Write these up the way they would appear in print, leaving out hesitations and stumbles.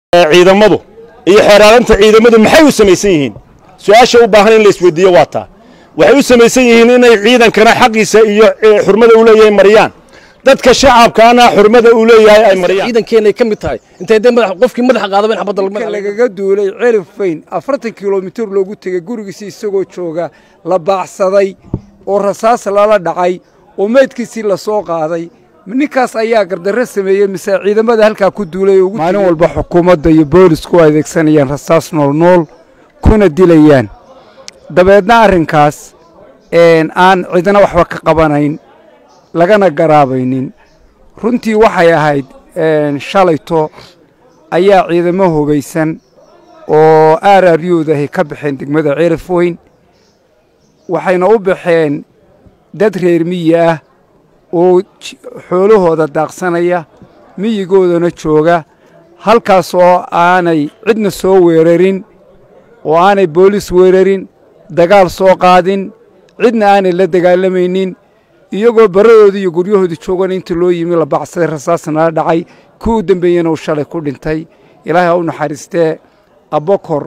ciidamadu iyo xeeraalinta ciidamadu maxay u samaysan yihiin su'aasha u baahan in la isweydiiyo waa taa waxay u samaysan yihiin inay ciidankana xaqiisa iyo xurmada u leeyahay mariyaan dadka shacabkaana xurmada u leeyahay ay mariyaan ciidankeena ka mid tahay intay madax qofkii madax qaadaba in xabad lagaga duulay cirif weyn 40 kilomitir loogu tagay gurigiisa isagoo jooga la baacsaday oo rasaas lala dhacay oo meedkiisii la soo qaaday ninkaas ayaa gardarro sameeyay mise ciidamada halka ku duulay ugu maalin walba xukuumadda iyo boolisku adeegsanayaan rasaas nool kuna dilayaan dabeedna arrinkaas aan cidina waxba ka qabanayn lagana garaabaynin runtii waxay ahayd shalayto ayaa ciidamo hogaysan oo aararyoodahay ka baxeen degmada cirif weyn waxayna u baxeen dad reer miyi ah oo xoolahooda daaqsanaya miyigoodana jooga halkaas oo aanay cidna soo weerarin oo aanay boolis weerarin dagaal soo qaadin cidna aanay la dagaalamaynin iyagoo baradoodii iyo guryahoodii joogan inta loo yimi la bacsaday rasaasna la dhacay kii u dambeeyena uu shalay ku dhintay ilaahay ha u naxariistee abokor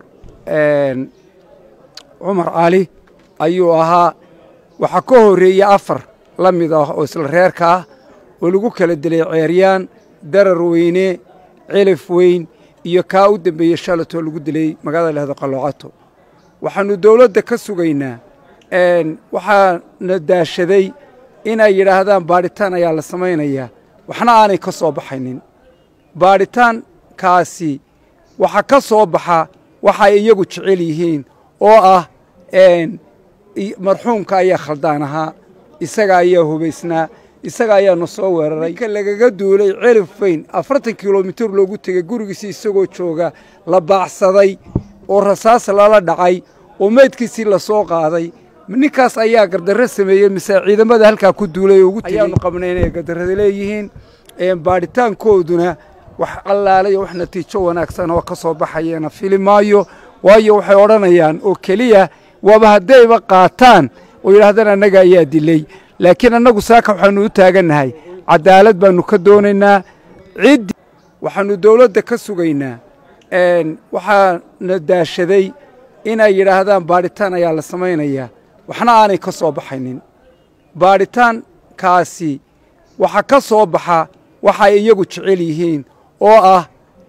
cumar cali ayuu ahaa waxaa ka horreeyey 4 la mid ah oo isla reerka ah oo lagu kala dilay ceeryaan darar weyne cilif weyn iyo kaa u dambeeyey shalatoo lagu dilay magaalada lahdo qaloocato waxaannu dawladda ka sugaynaa waxaana daashaday inay yidhaahdaan baadhitaan ayaa la samaynayaa waxna aanay ka soo baxaynin baadhitaankaasi waxa ka soo baxa waxay iyagu jecel yihiin oo ah marxuumka ayaa khaldaan ahaa isaga ayaa hubaysnaa isaga ayaa na soo weeraray ninka lagaga duulay cirif weyn 40 kilomitir loogu tagay gurigiisa isagoo jooga la baacsaday oo rasaas lala dhacay oo meedkiisii la soo qaaday ninkaas ayaa gardarro sameeyey mise ciidamada halkaa ku duulay ugu tagay ayaanu qabnay inay gardarrada leeyihiin baadhitaankooduna wax allaalay wax natiijo wanaagsan oo ka soo baxayana filimaayo waayo waxay odhanayaan oo keliya waaba haddayba qaataan oo yidhaahdaan annaga ayaa dilay laakiin annagu saaka waxaannu u taagannahay cadaalad baannu ka doonaynaa ciddii waxaannu dawladda ka sugaynaa waxaana daashaday inay yidhaahdaan baadhitaan ayaa la samaynayaa waxna aanay ka soo baxaynin baadhitaankaasi waxa ka soo baxa waxay iyagu jecel yihiin oo ah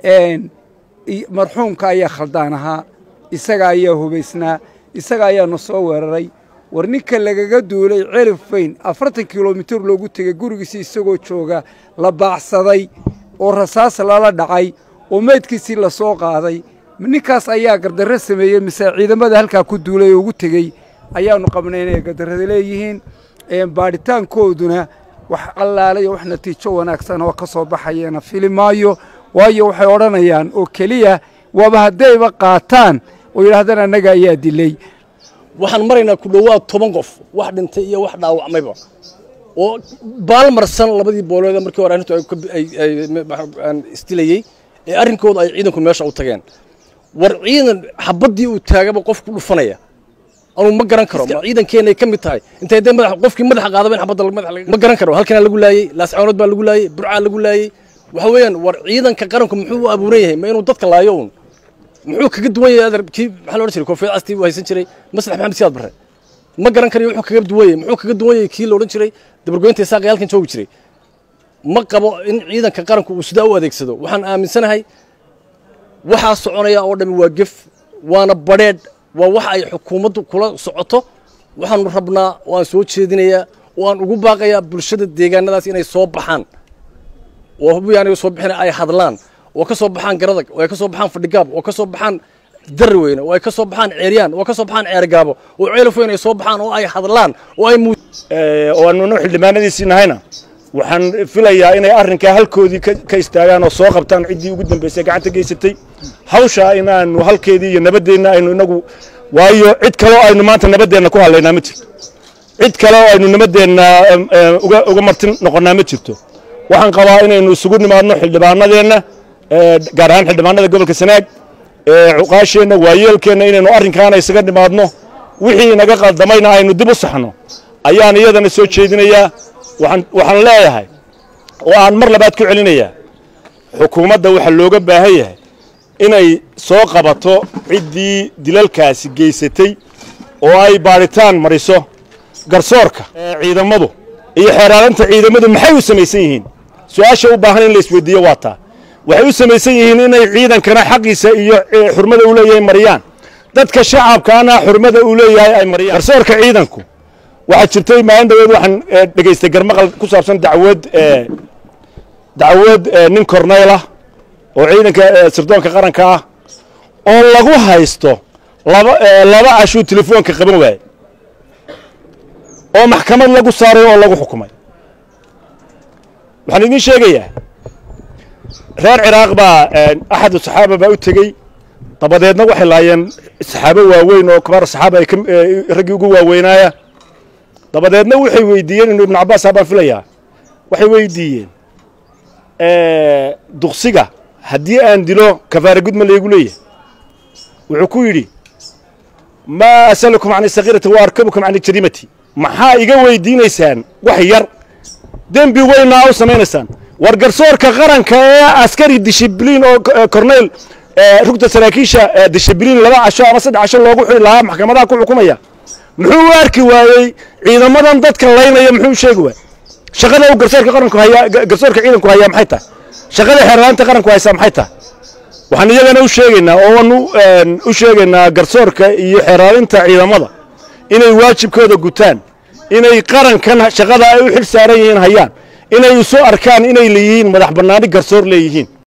marxuumka ayaa khaldaan ahaa isaga ayaa hubaysnaa isaga ayaa na soo weeraray war ninka lagaga duulay cirif weyn 40 kilomitir loogu tagay gurigiisa isagoo jooga la baacsaday oo rasaas lala dhacay oo meedkiisii la soo qaaday ninkaas ayaa gardarro sameeyey mise ciidamada halkaa ku duulay ugu tegey ayaannu qabnay inay gardarrada leeyihiin baadhitaankooduna wax allaalay wax natiijo wanaagsan oo ka soo baxayana filimaayo waayo waxay odhanayaan oo keliya waaba haddayba qaataan oo yidhaahdaan annaga ayaa dilay waxaan maraynaa ku dhowaad 10 qof wax dhintay iyo wax dhaawacmayba oo baalmarsan labadii boolood markii hore arrintu ay istilayay ee arrinkooda ay ciidanku meesha u tageen war ciidan xabadii uu taagaba qof ku dhufanaya anu ma garan karo ciidankeena ka mid tahay intay madax qofkii madax qaadaba in xabad ma garan karo halkan lagu laayay laascoonad baa lagu laayay burca lagu laayay waxa weeyaan war ciidanka qaranku muxuu u abuuran yahay ma inuu dadka laayo muxuu kaga duwan yahay adarkii waxa la oran jiray koofiyad asti uu haysan jiray maslax maxamed siyaad barre ma garan kariyo wuxuu kaga duwan yahay muxuu kaga duwan yahay kii la oran jiray dabargoynta saaqayalkan joogi jiray ma qabo in ciidanka qaranku uu sida u adeegsado waxaan aaminsanahay waxa soconaya oo dhami waa gef waana badheed waa wax ay xukuumaddu kula socoto waxaan rabnaa waan soo jeedinayaa waan ugu baaqayaa bulshada deegaanadaas inay soo baxaan oo hubiyaanay soo bixin ay hadlaan oo ka soo baxaan garadag oo ay ka soo baxaan fadhigaab oo ka soo baxaan darweyne oo ay ka soo baxaan ceeryaan oo ka soo baxaan ceergaabo oo ceelaf weyn ay soo baxaan oo ay hadlaan oo ay oo aanu xildhibaanadiisii nahayna waxaan filayaa inay arrinka halkoodii ka istaagaan oo soo qabtaan ciddii ugu dambeysay gacanta geysatay hawsha inaanu halkeedii iyo nabadeenna aynu inagu waayo cid kale oo aynu maanta nabadeenna ku hadlaynaa ma jirto cid kale oo aynu nabadeenna uga martin noqonnaa ma jirto waxaan qabaa inaynu isugu nimaadno xildhibaanadeenna gaar ahaan xildhibaanada gobolka Sanaag cuqaasheenna waayeelkeenna inaynu arrinkaana isaga nimaadno wixii naga qaldamayna aynu dib u saxno ayaan iyadana soo jeedinayaa waxaan leeyahay oo aan mar labaad ku celinayaa xukuumadda waxa looga baahan yahay inay soo qabato ciddii dilalkaasi geysatay oo ay baaritaan mariso garsoorka ciidamadu iyo xeeraarinta ciidamadu maxay u samaysan yihiin su'aasha u baahan in la isweydiiyo waa taa waxay u samaysan yihiin inay ciidankana xaqiisa iyo xurmada u leeyahay mariyaan dadka shacabkaana xurmada u leeyahay ay mariyaan garsoorka ciidanku waxa jirtay maalin dhaweed waxaan dhageystay garmaqal ku saabsan dacwad nin korneyl ah oo ciidanka sirdoonka qaranka ah oo lagu haysto laba cashuu telefoonka qaban waayey oo maxkamad lagu saaray oo lagu xukumay waxaan idiin sheegayaa reer ciraaq baa axad saxaaba baa u tegey dabadeedna waxay laayeen saxaabo waaweyn oo kabaar saxaaba ay raggii ugu waaweynaaya dabadeedna waxay weydiiyeen inuu ibnu cabbaas baan filayaa waxay weydiiyeen duqsiga haddii aan dilo kafaara gudma laygu leeyahay wuxuu ku yidhi maa asalukum can sakiirati wa arkabukum can jariimati maxaa iga weydiinaysaan wax yar dembi weynaa u samaynaysaan war garsoorka qaranka ee askari dishibliin oo korneyl rugta saraakiisha dishibliin 2 casho ama 3 casho loogu xiri lahaa maxkamadaha ku xukumaya muxuu u arki waayey ciidamadan dadka laynaya muxuu sheegi waayey shaqada uu garsoorka qaranku haya garsoorka ciidanku haya maxay tahay shaqada xeerlaanta qaranku haysa maxay tahay waxaan iyagana u sheegaynaa oo aanu u sheegaynaa garsoorka iyo xeerlaalinta ciidamada inay waajibkooda gutaan inay qarankan shaqada ay u xil saaran yihiin hayaan inay soo arkaan inay leeyihiin madax bannaani garsoor leeyihiin